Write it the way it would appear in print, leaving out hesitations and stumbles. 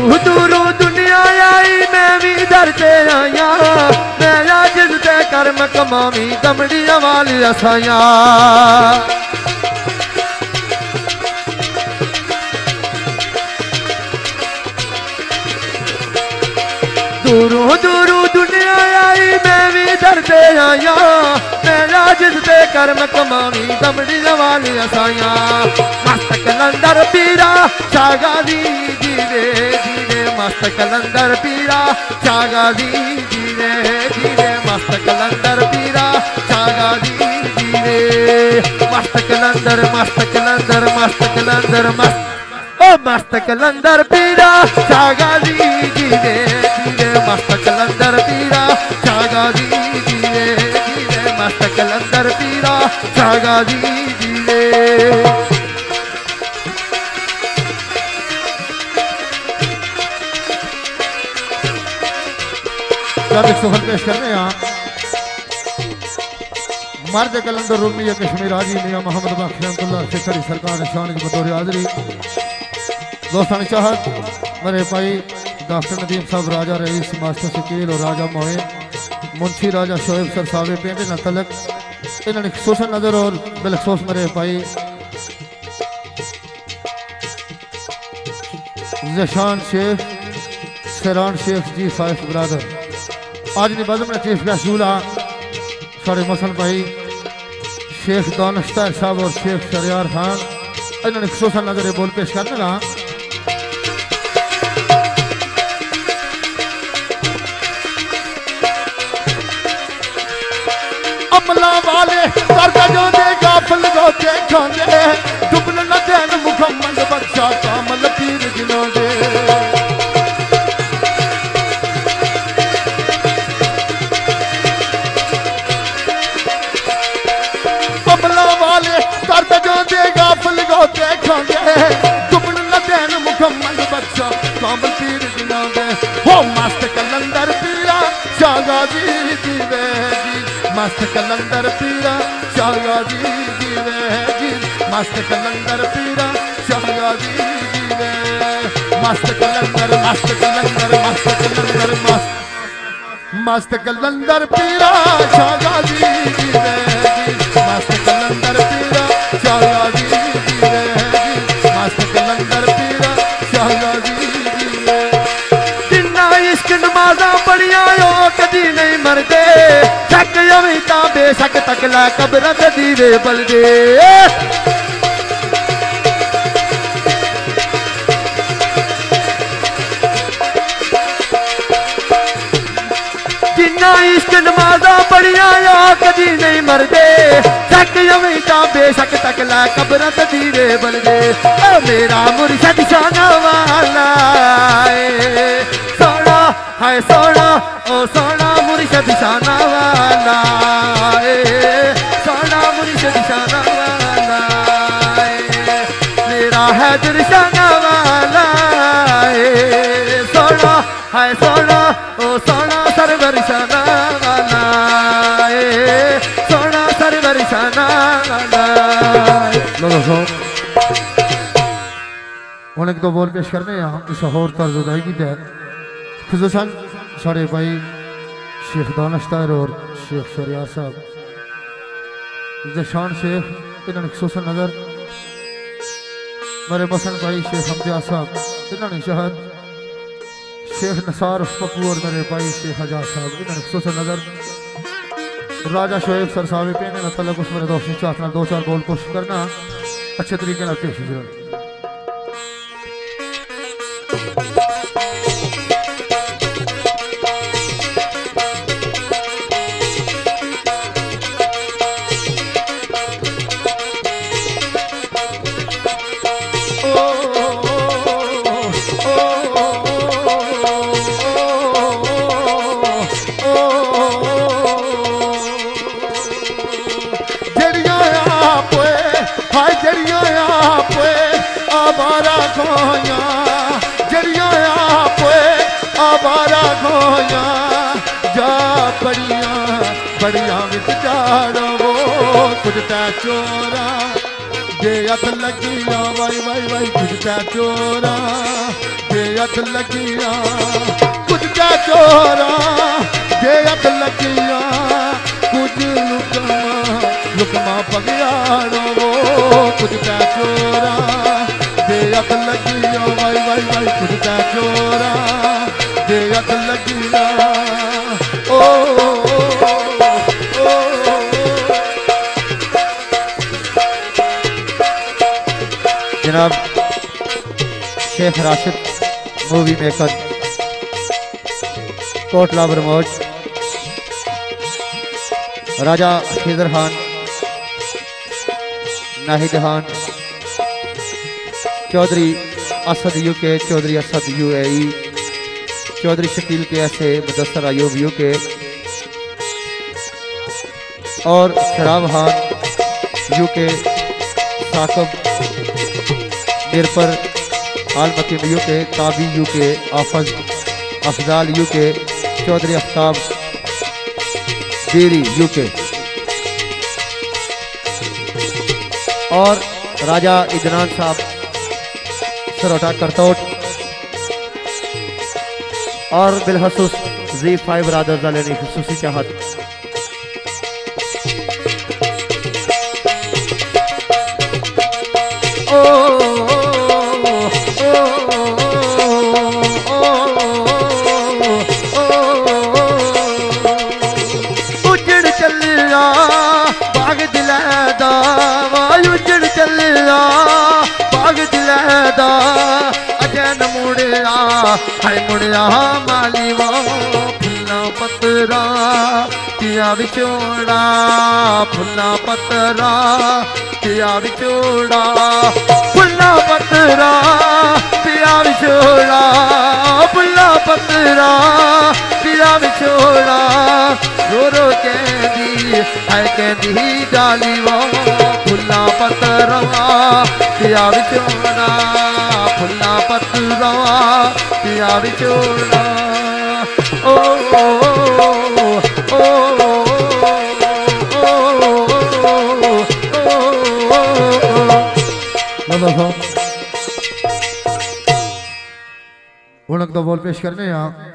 दूरू दूरू दुनिया आई मैं भी डरते आया मैं जिसते कर्म कमावी दमड़िया वाली असाया दूरू दूरू दुनिया आई मैं भी डरते आया मैं जिसते कर्म कमावी दमड़िया वाली असाया मस्त कलंदर पीरा शागादी जीवे जीवे मस्त कलंदर पीरा शागादी जीवे जीवे मस्त कलंदर पीरा शागादी जीवे मस्त कलंदर मस्त कलंदर मस्त कलंदर मस्त ओ मस्त कलंदर पीरा शागादी जीवे जीवे मस्त कलंदर पीरा शागादी जीवे जीवे मस्त कलंदर पीरा शागादी जीवे जब एक सफर पेश करने यहाँ मर्द कलंदर रूमी कश्मीर हाजी मियाँ मोहम्मद बाकी रहमतुल्लाह शेखरी सरकार शान की बतौर हाजरी दोस्तानी चाहत मेरे भाई डॉक्टर नदीम साहब राजा रईस मास्टर शकील और राजा मोइन मुंशी राजा शोएब सर साहब पेंड न तलक इन्होंने खसूसन नजर और बिलखसूस मेरे भाई जशान शेख सरान शेख जी फाइफ ब्रादर आज की बज़म में चीफ गेस्ट दूल्हा साढ़े मसन भाई शेख दानिश्तार साहब और शेख शरियार खान इन्होंने खसूसन नजर बोल पेश करने का अमला वाले जो दे गाफल गोते खांदे दुबल न देन मुहम्मद बख्शा कामल पीर जिनों दे अमला वाले जो दे गाफल गोते खांदे दुबल न देन मुहम्मद बख्शा कामल पीर जिनों दे हो मस्त कलंदर पीरा शागाजी जीवे जी मस्त कलंदर पीरा शागाजी जीवे जी मस्त कलंदर पीरा शागाजी जीवे मस्त कलंदर मस्त कलंदर मस्त कलंदर मस्त कलंदर पीरा शागाजी जीवे जी मस्त कलंदर पीरा शागाजी जीवे जी मस्त कलंदर पीरा शागाजी जीवे जिन्ना इश्क नमाजा पढ़िया कदी नहीं मरदे शक अमिता बेशक तकला कब्र ते दीवे बलदे जिन्ना इश्क नमाजा पढ़िया कदी नहीं मरदे शक अमिता बेशक तकला कब्र ते दीवे बलदे ओ मेरा मुर्शद शाना वाला सोना हाय सोना ओ सोना मुर्शद शाना वाला सोना मुर्शद शाना वाला मेरा हैदर शाना वाला सोना हाय सोना ओ सोना सरवर शाना वाला सोना सरवर शाना वाला उन्हें तो बोल पेश करने यहाँ इस होर तर्ज अदायगी दे खुसूसन साढ़े भाई शेख दानिश्तार और शेख शरियार साहब जशान शेख इन्होंने खुसूसन नजर मेरे मसन भाई शेख हमदिया साहब इन्होंने शहद शेख नसार पप्पू और मेरे भाई शेख हजाज साहब इन्होंने खुसूसन नजर राजा शोएब सर साहब पेने में तलक उस मेरे दोस्त चाहता दो चार बोल कोशिश करना अच्छे तरीके से पेश जरूर आवारा खोया जरिया आवारा खोया जा बड़िया विच जाड़ो कुछ तै चोरा जे हथ लगिया वाई वाई वाई कुछ क्या चोरा जे हथ लगिया कुछ क्या चोरा जे हथ लगिया कुछ लुकमा पगियाड़ो वो कुछ क्या चोरा जे हथ लगिया वाई वाई वाई कुछ क्या चोरा जे हथ लगिया ओ जनाब Sheikh Rashid movie maker Kotla Barmoj Raja Khizar Khan Nahid Khan Chaudhry Asad UK Chaudhry Asad UAE Chaudhry Shakeel के ऐसे मुदस्सर अयूब यूके और Sharab Khan UK Saqib Mirpur Alamkeem UK Tabi UK Afzal UK Chaudhry Aftab Biri UK और राजा इदनान साहब सरोटा करतोट और बिलखसूस Z5 ब्रादर्स वाले ने खुसूसी चाहत उजड़ चलिया बाग दिलैदा उजड़ चलिया बाग दिलैदा अजन मुड़िया है मुड़िया माली वो फुल्ला पतरा पिया विचोड़ा फुल्ला पतरा पिया विचोड़ा फुल्ला पतरा पिया विचोड़ा फुल्ला पतरा पिया विचोड़ा रो रो कहदी है कहदी डाली वो फुल्ला पतरा पिया विचोड़ा फुल्ला पतरा पिया विचोड़ा ओ ओ ओ हुण अगला बोल पेश करने यहाँ